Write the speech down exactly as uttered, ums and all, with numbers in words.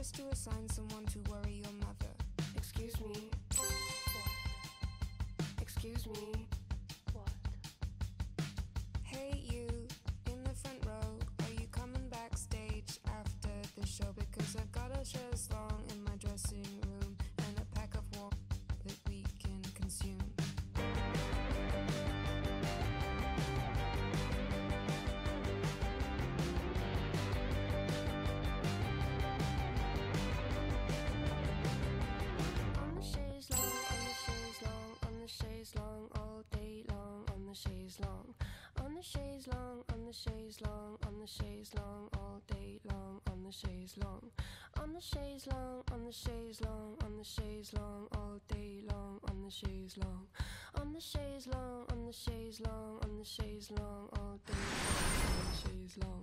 just to assign someone to worry your mother. Excuse me. What? Excuse me. What? Hey you, in the front row, are you coming backstage after the show? Because I've got a chaise longue in my dressing room and a pack of warm that we can consume. On the chaise longue, on the chaise longue, all day long. On the chaise longue, on the chaise longue, on the chaise longue, on the chaise longue, all day long. On the chaise longue, on the chaise longue, on the chaise longue, on the chaise longue, all day long. On the chaise longue, on the chaise longue, on the chaise longue, on the chaise longue, all day long. On the chaise longue.